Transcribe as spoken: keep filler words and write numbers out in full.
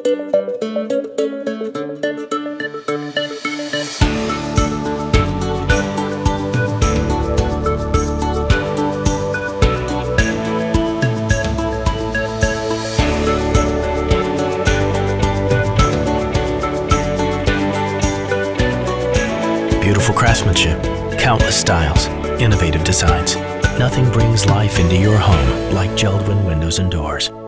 Beautiful craftsmanship, countless styles, innovative designs. Nothing brings life into your home like JELD-WEN windows and doors.